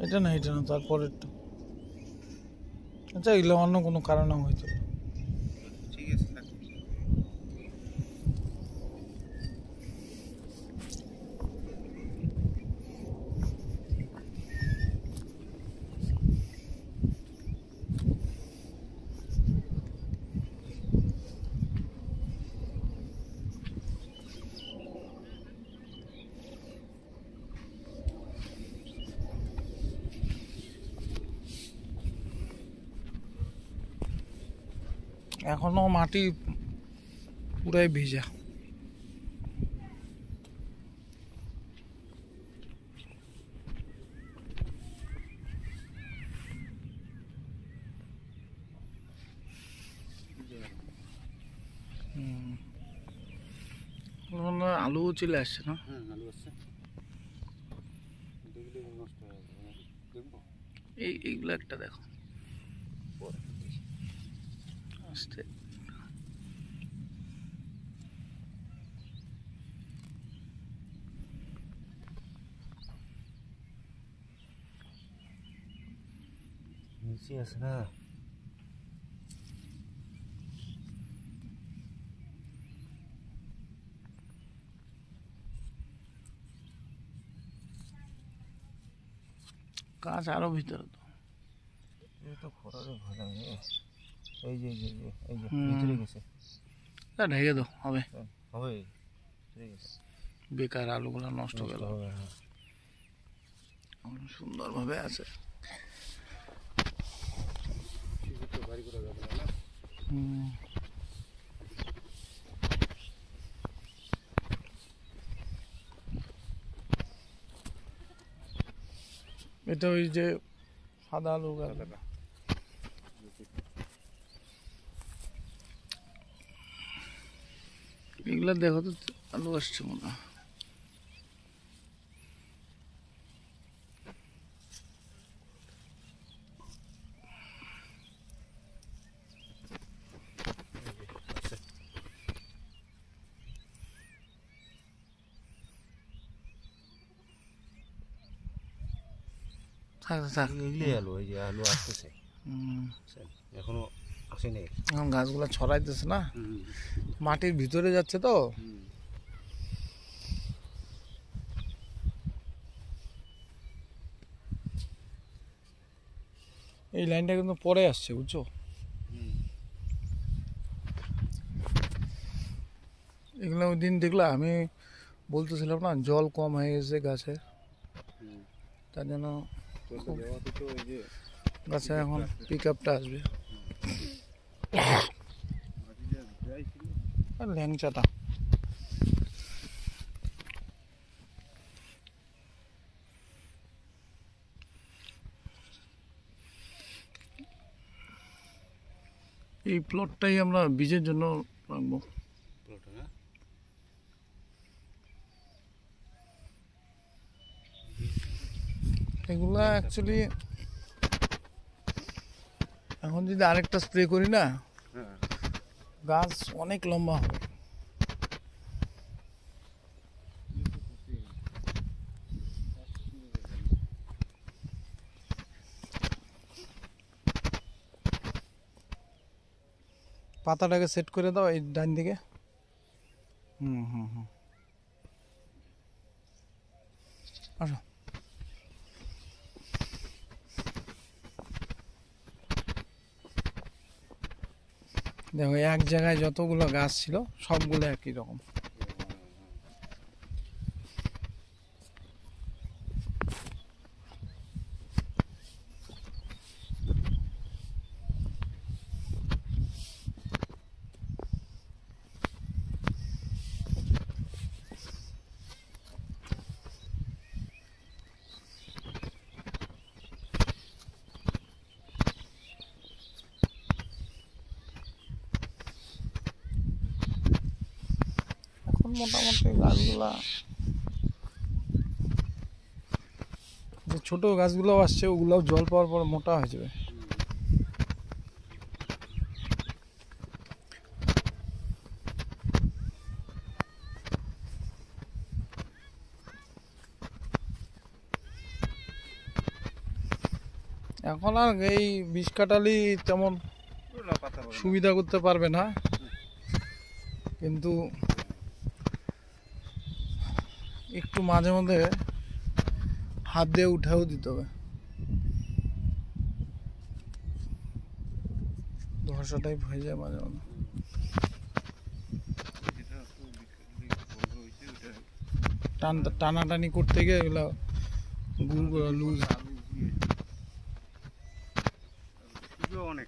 এটা না তারপরেরটা। আচ্ছা এগুলো অন্য কোনো কারণে হয়তো। ঠিক আছে। এখনো মাটি পুরাই ভিজা। আলু চলে আসছে না? আলু আসছে, দেখলে নষ্ট হয়ে যাবে। দেখবো এইগুলো একটা দেখো আস্তে। নিচে আছে না? গাছ আরো ভিতরে তো। এই তো খরারে ভালো নেই। এই যে ভিতরে গেছে। ঢেকে দাও, হবে হবে, ঠিক আছে। বেকার আলুগুলো নষ্ট গেল। সুন্দরভাবে আছে। এটা ওই যে সাদা আলু গাছ। এগুলা দেখো তো আলু আসছে মনে হয়। আলু, এই যে আলু আসতেছে, এখনো আসেনি। এখন গাছগুলা ছড়াইতেছে না, মাটির ভিতরে যাচ্ছে তো। এই লাইনটা কিন্তু পরে আসছে, বুঝছো? এগুলো ওই দিন দেখলাম, আমি বলতেছিলাম না জল কম হয়ে গেছে গাছে, তার জন্য গাছে এখন পিক আপটা আসবে। ল্যাংচাটা এই প্লটটাই আমরা বীজের জন্য রাখবো। এগুলা অ্যাকচুয়ালি এখন যদি আরেকটা স্প্রে করি না, গাছ অনেক লম্বা হবে। পাতাটাকে সেট করে দাও এই ডান দিকে। আসো, দেখো এক জায়গায় যতগুলো গাছ ছিল সবগুলো একই রকম। মোটামুটি গাছগুলা, যে ছোট গাছগুলো আসছে ওগুলাও জল পাওয়ার পর মোটা হয়ে যাবে। এখন আর এই বিষ কাটালি তেমন সুবিধা করতে পারবে না, কিন্তু একটু মাঝে মধ্যে হাত দিয়ে উঠেও দিতে হবে, ধসা টাইপ হয়ে যায় মাঝে মাঝে। টানাটানি করতে গিয়ে এগুলো গুড়গুলো লুজ। অনেক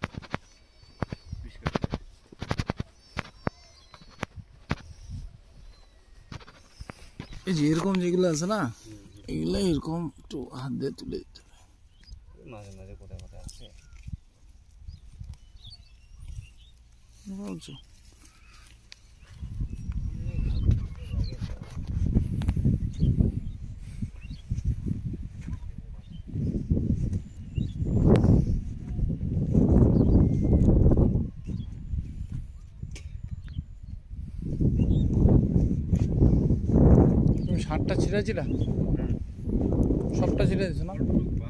এই যে এরকম যেগুলো আছে না, এগুলো এরকম একটু হাত দিয়ে তুলে দিতে হবে। মাঝে মাঝে কোথায় কোথায় আছে বলছো তুমি শার্টটা ছিঁড়েছিলা? সবটা ছিঁড়ে দিছো না?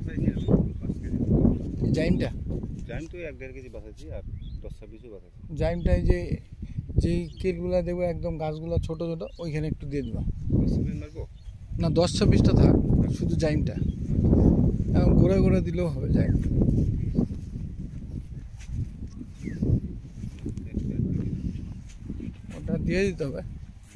জাইমটা জাইম তো 1-1.5 কেজি বাঁচাচ্ছি, আর 10-26ও বাঁচাচ্ছি। জাইমটা এই যে যেই কেলগুলো দেখবে একদম গাছগুলো ছোট ছোট, ওইখানে একটু দিয়ে দিবা। 10-26 মারবো না, 10-26টা থাক, শুধু জাইমটা ঘুরে ঘুরে দিলেও হবে। জাইম ওটা দিয়ে দিতে হবে।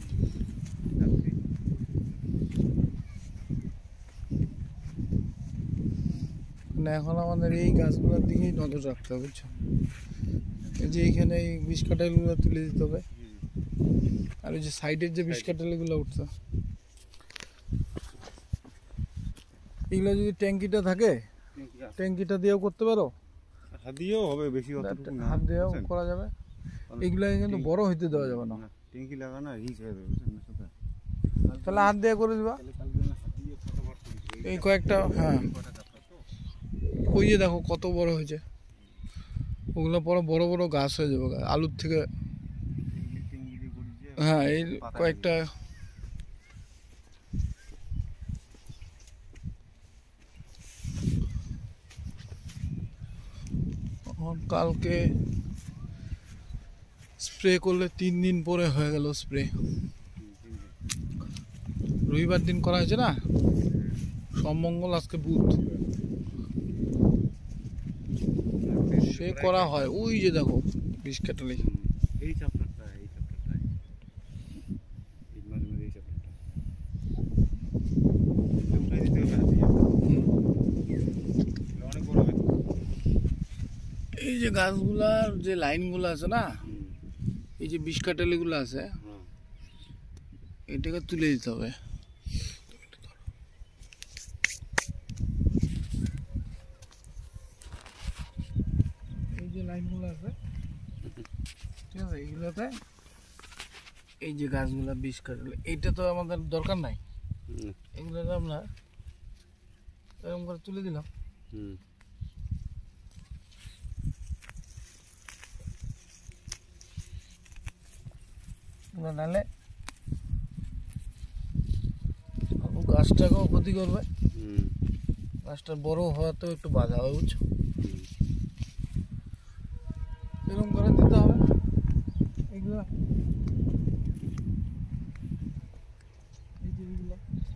মানে এখন আমাদের এই গাছগুলোর দিকেই নজর রাখতে হবে, বুঝছো? এই যে এইখানে এই বিষ কাঁঠালগুলো তুলে দিতে হবে, আর ওই যে সাইডের যে বিষ কাঁঠালগুলো উঠছে, এগুলো যদি ট্যাঙ্কিটা থাকে, ট্যাঙ্কিটা দিয়েও করতে পারো, হাত দিয়েও হবে, বেশি হাত দিয়েও করা যাবে। এগুলো কিন্তু বড় হইতে দেওয়া যাবে না, ট্যাঙ্কি লাগানো রিচ হয়ে যাবে। তাহলে হাত দিয়ে করে দিবা। এই কয়েকটা, হ্যাঁ, ওই যে দেখো কত বড় হয়েছে, ওগুলো পরে বড় বড় গাছ হয়ে যাবে আলুর থেকে। হ্যাঁ, এই কয়েকটা কালকে স্প্রে করলে 3 দিন পরে হয়ে গেল স্প্রে। রবিবার দিন করা হয়েছে না, সোমমঙ্গল আজকে বুধ, সে করা হয়। ওই যে দেখো বিষ কাটালি, এই চ্যাপ্টারটা এই মাঝে মাঝে এই চ্যাপ্টারটা উঠাই দিতে হবে। অনেক বড় হবে। এই যে গাছগুলার যে লাইনগুলো আছে না, এই যে বিষ কাটালিগুলো আছে, এটাকে তুলে দিতে হবে। এই যে লাইনগুলো আছে, ঠিক আছে, এইগুলোতে এই যে গাছগুলা বিষ কাটালি, এইটা তো আমাদের দরকার নাই, এগুলোকে আমরা এরকম করে তুলে দিলাম। নাহলে গাছটাকেও ক্ষতি করবে, গাছটা বড় হওয়াতেও একটু বাধা হবে, বুঝছো? এরকম করে দিতে হবে এগুলো। এই যে এগুলো,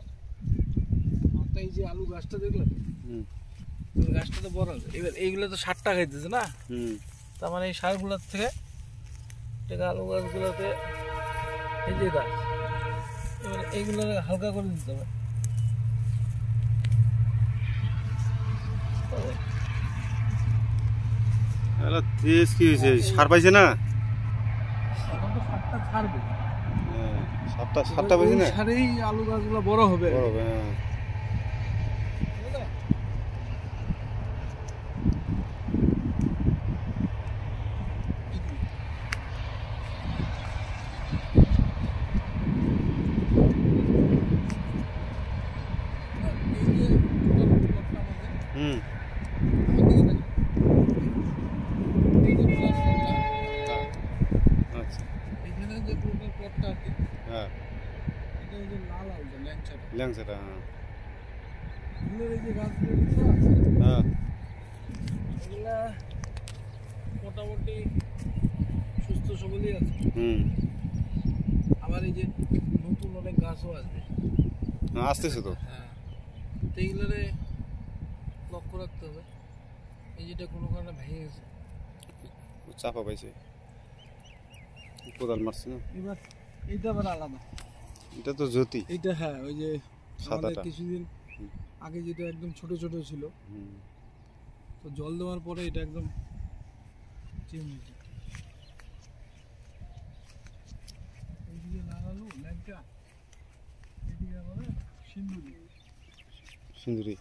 এই যে আলু গাছটা দেখলে, গাছটা তো বড় আছে, এবার এইগুলো তো সারটা খাইতেছে না, তার মানে এই সারগুলোর থেকে আলু গাছগুলোতে এই যে গাছ, এবার এইগুলো হালকা করে দিতে হবে। কি হয়েছে, সার পাইছে না? সারটা ছাড়বে, সারটা পাইছে না, সারেই আলু গাছগুলো বড় হবে। এগুলা মোটামুটি সুস্থ সবলই আছে। আবার এই যে নতুন অনেক গাছও আসবে, আসতেছে তো। হ্যাঁ, তো এইগুলোরে লক্ষ্য রাখতে হবে। এই যেটা কোনো কারণে ভেঙে গেছে, চাপা পাইছে, কোদাল মারছে না। এবার এইটা আবার আলাদা, এটা তো জ্যোতি। এইটা হ্যাঁ, ওই যে আমাদের সাদাটা কিছুদিন আগে যেটা একদম ছোট ছোট ছিল, তো জল দেওয়ার পরে এটা একদম চেঞ্জ হয়েছে। এইদিকে লাল আলু, ল্যাংচা, এদিকে আমাদের সিন্দুরি। সুন্দরী।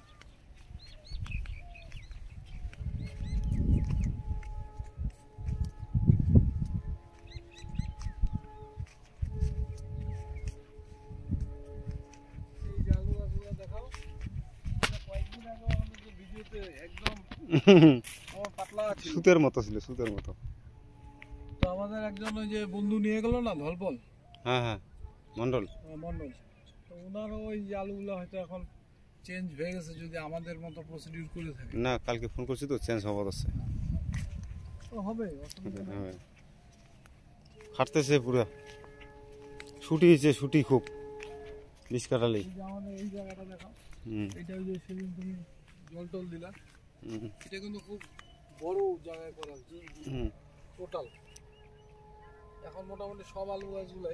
এই যে আলু গাছগুলো দেখাও, এটা কয়েকদিন আগে আমাদের যে ভিডিওতে একদম আমার পাতলা ছিল, সুতের মতো ছিল, সুতের মতো। তো আমাদের একজন ওই যে বন্ধু নিয়ে গেল না, ধলপল হ্যাঁ হ্যাঁ, মন্ডল। মন্ডল, তো ওনারও ওই যে আলুগুলো হয়তো এখন চেঞ্জ হয়ে গেছে, যদি আমাদের মতো প্রসিডিউর করে থাকে। না, কালকে ফোন করছি তো, চেঞ্জ হওয়ার আছে। তো হবে, অসুবিধা নেই। হ্যাঁ, খাটতেছে পুরা, ছুটি হয়েছে, ছুটি খুব বিষ কাটালেই। এই যে আমাদের এই জায়গাটা দেখাও, এটা ওই যে সেদিন তুমি জল টল দিলা, এটা কিন্তু খুব বড় জায়গায় করা হচ্ছে টোটাল। এখন মোটামুটি সব আলু গাছগুলাই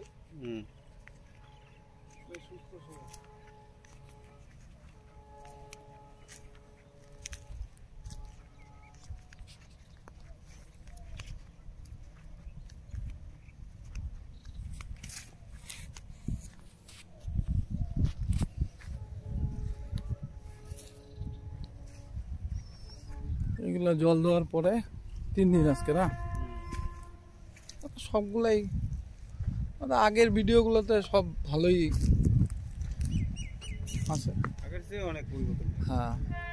বেশ সুস্থ সবল। এগুলো জল দেওয়ার পরে 3 দিন আজকে না, সবগুলাই মানে আগের ভিডিওগুলোতে সব ভালোই আছে, আগের চেয়ে অনেক পরিবর্তন। হ্যাঁ,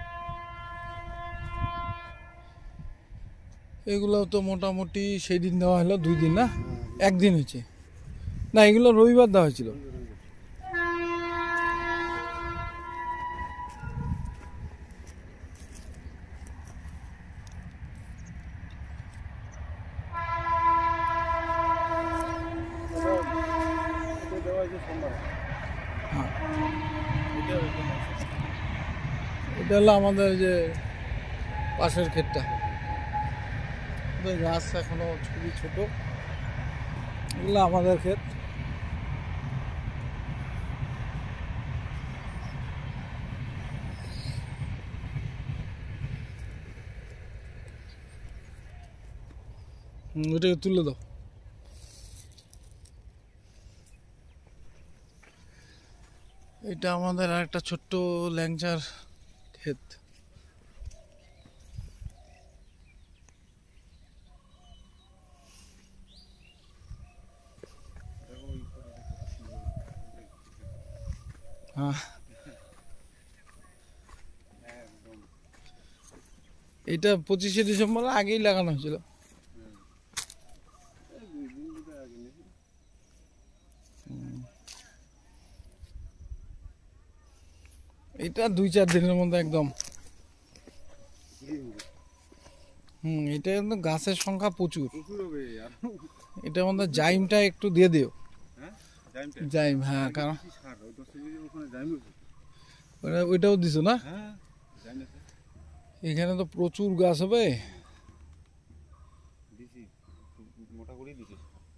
এগুলো তো মোটামুটি সেই দিন দেওয়া হলো 2 দিন না, 1 দিন হয়েছে না, এগুলো রবিবার দেওয়া হয়েছিল। এটা হলো আমাদের যে পাশের ক্ষেতটা, গাছ এখনো খুবই ছোট, এগুলো আমাদের ক্ষেত। ওটাকে তুলে দাও। এটা আমাদের আরেকটা ছোট্ট ল্যাংচার ক্ষেত। হ্যাঁ, এটা 25শে ডিসেম্বর আগেই লাগানো হয়েছিল। এটা 2-4 দিনের মধ্যে একদম। এটা কিন্তু গাছের সংখ্যা প্রচুর। এটার মধ্যে জাইমটা একটু দিয়ে দিও। জাইম, হ্যাঁ, কারণ ওইটাও দিছো না, এখানে তো প্রচুর গাছ হবে। মোটা করে দিছি।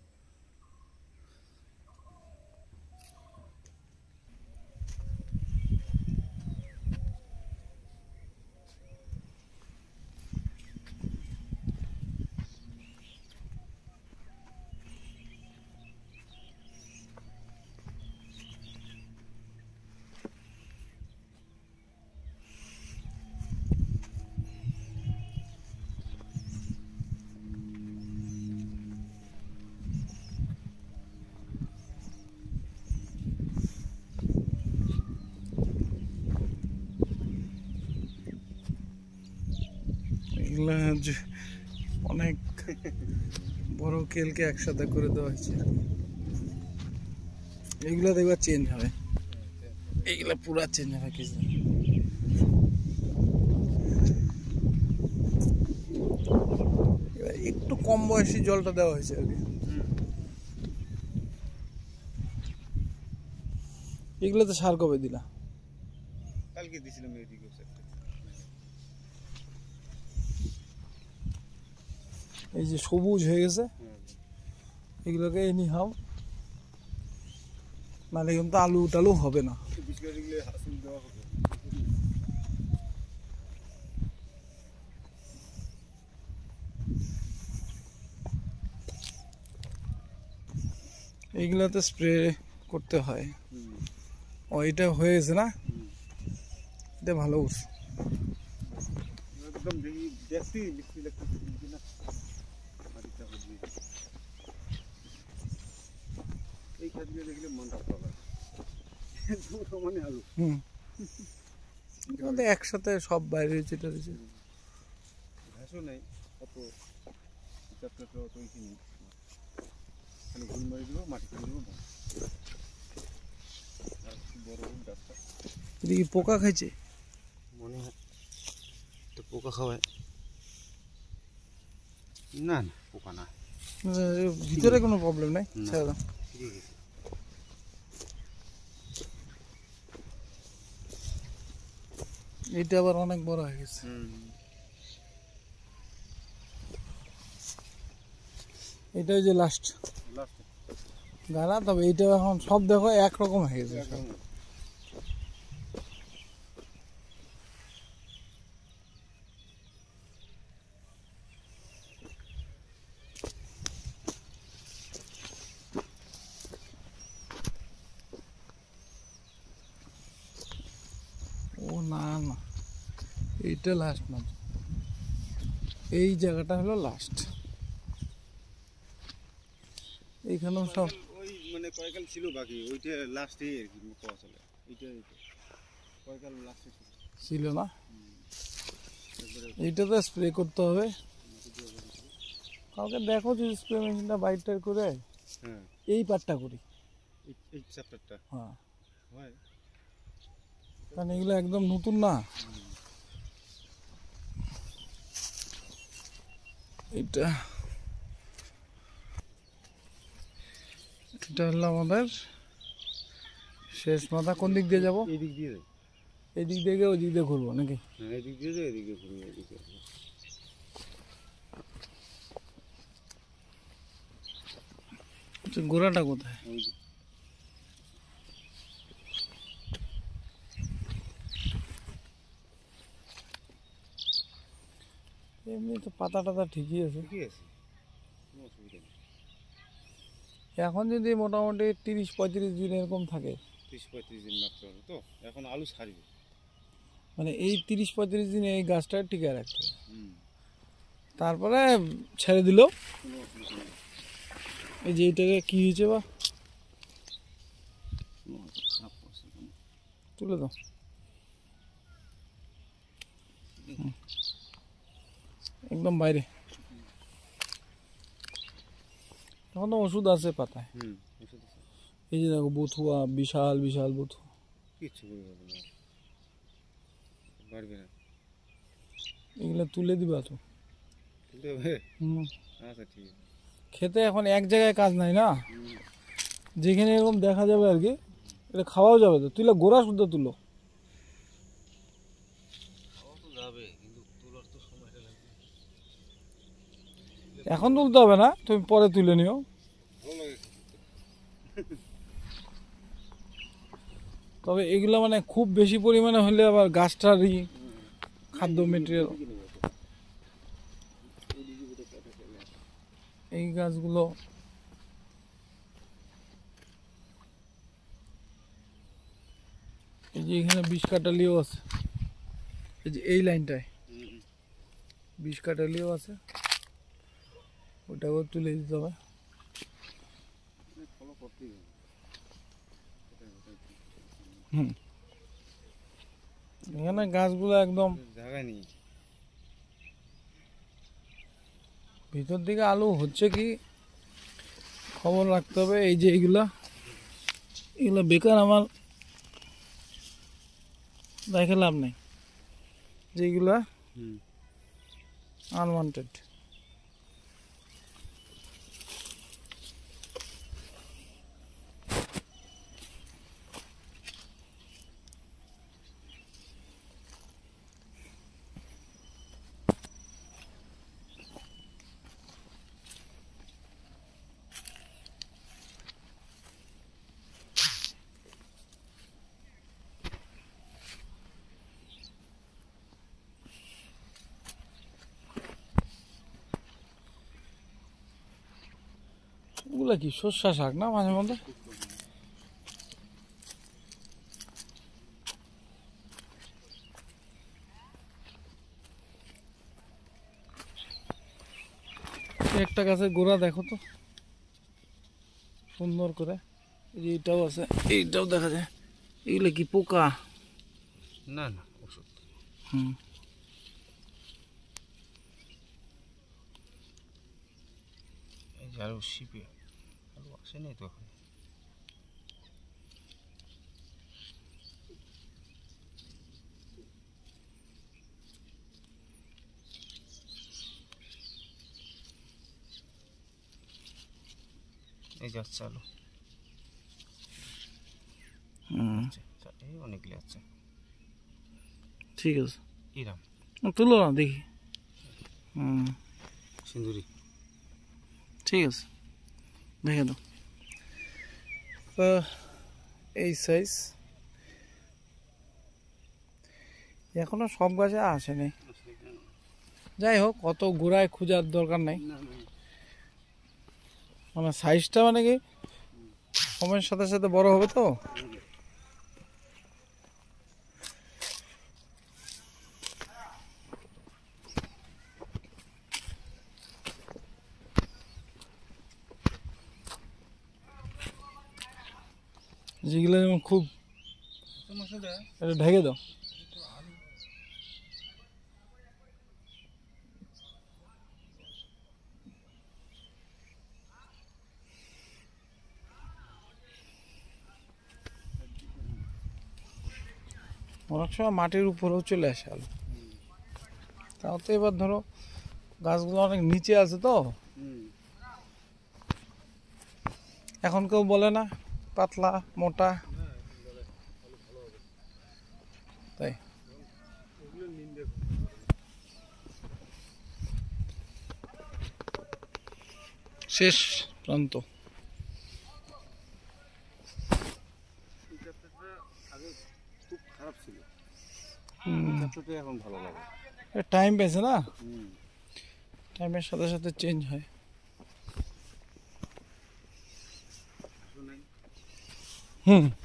এগুলা অনেক বড় কেলকে একসাথে করে দেওয়া হয়েছে। এগুলা দেখবা চেঞ্জ হবে, এইগুলা পুরা চেঞ্জ হবে কিছু। একটু কম বয়সী জলটা দেওয়া হয়েছে আর কি। এগুলোতে সার কবে দিলা? কালকে দিছিলাম এদিকে এই যে সবুজ হয়ে গেছে, এগুলোকে এনি হাও, নাহলে কিন্তু আলু টালু হবে না। এইগুলাতে স্প্রে করতে হয়। ও এটা হয়ে গেছে না, এটা ভালো করছে। একদম দেখছি মিষ্টি লাগতেছে না মাটিটা বুঝিয়ে এই খাদ্য দেখলে মনটা ভালো মানে আলু আমাদের একসাথে সব বাইরে যেটা রয়েছে। ঘাসও নেই অত চাপটা অত ইসি নেই, খালি গুল মারি দেবো মাটি করে দেবো আর বড় গাছটা। এদিকে পোকা খাইছে মনে হয় তো পোকা খাওয়ায় না, না পোকা না, ভিতরে কোনো প্রবলেম নাই, ছেড়ে দাও। এটা আবার অনেক বড় হয়ে গেছে। এটাই যে লাস্ট গানা, তবে এইটা এখন সব দেখো একরকম হয়ে গেছে সব। ও না না, এইটা লাস্ট না, এই জায়গাটা হলো লাস্ট। এইখানেও সব ওই মানে কয়েকাল ছিল বাকি, ওইটা লাস্টে আর কি পাওয়া চলে, এইটা কয়েকাল লাস্টে ছিল না। এইটাতে স্প্রে করতে হবে কালকে, দেখো যদি স্প্রে মেশিনটা বাইরটার করে এই পাটটা করি, এই চ্যাপ্টারটা হ্যাঁ, হয় কারণ এগুলো একদম নতুন না। এটা এটা হলো আমাদের শেষ মাথা। কোন দিক দিয়ে যাবো? এই দিক দিয়ে যাই, এই দিক দিয়ে গিয়ে ওই দিক দিয়ে ঘুরবো নাকি? হ্যাঁ এই দিক দিয়ে যাই, এদিকে ঘুরি এদিকে। গোড়াটা কোথায়? ওই যে এমনি তো পাতা টাতা ঠিকই আছে, ঠিকই আছে, কোনো অসুবিধা নেই। এখন যদি মোটামুটি 30-35 দিন এরকম থাকে, 30-35 দিন মাত্র হবে তো, এখন আলু ছাড়বে, মানে এই 30-35 দিনে এই গাছটা টিকে রাখতে হবে। তারপরে ছেড়ে দিল। কোনো অসুবিধা নেই। এই যে এইটাকে কি হয়েছে বা তুলে দাও। একদম বাইরে, এখন তো ওষুধ আছে পাতায়। ওষুধ আছে, এই যে দেখো বথুয়া, বিশাল বিশাল বথুয়া, কিচ্ছু করবে না, বাড়বে না। এগুলো তুলে দিবা তো। তুলতে হবে, আচ্ছা ঠিক আছে। খেতে এখন এক জায়গায় কাজ নাই না, যেখানে এরকম দেখা যাবে আর কি, এটা খাওয়াও যাবে তো। তুলে গোড়া শুদ্ধ তুলো, এখন তুলতে হবে না, তুমি পরে তুলে নিও। তবে এগুলো মানে খুব বেশি পরিমাণে হলে আবার গাছটারই খাদ্য মেটেরিয়াল। এই গাছগুলো এই যে এখানে 20 কাটালিও আছে, এই যে এই লাইনটায় 20 কাটালিও আছে, ওটাও তুলে দিতে হবে। এখানে গাছগুলো একদম জায়গায় নেই, ভিতর দিকে আলু হচ্ছে কি খবর রাখতে হবে। এই যে এগুলা বেকার আমার দেখে লাভ নেই, যেগুলা আনওয়ান্টেড এগুলো কি সর্ষা শাক না মাঝে মধ্যে? একটা গাছের গোড়া দেখো তো সুন্দর করে, এই যে এইটাও আছে, এইটাও দেখা যায়। এগুলো কি পোকা? না না ওষুধ। হুম, এই যে আলু শিপে আলু আসেনি তো এখন। এই যাচ্ছে আলু, হুম, এই অনেকগুলি আছে। ঠিক আছে, ইরাম তুলো না দেখি। হুম, সিন্দুরি। ঠিক আছে, দেখে দাও। তো এই সাইজ এখনো সব গাছে আসেনি। যাই হোক, অত গোড়ায় খোঁজার দরকার নাই, মানে সাইজটা মানে কি সময়ের সাথে সাথে বড় হবে তো। যেগুলো যেমন খুব, এটা ঢেকে দাও। অনেক সময় মাটির উপরেও চলে আসে আলু। তাও তো এবার ধরো গাছগুলো অনেক নিচে আছে তো, এখন কেউ বলে না পাতলা মোটা, তাই শেষ প্রান্ত। আগে খুব খারাপ ছিল, চারটাটাই এখন ভালো লাগে। টাইম পেয়েছে না, টাইমের সাথে সাথে চেঞ্জ হয়। হুম।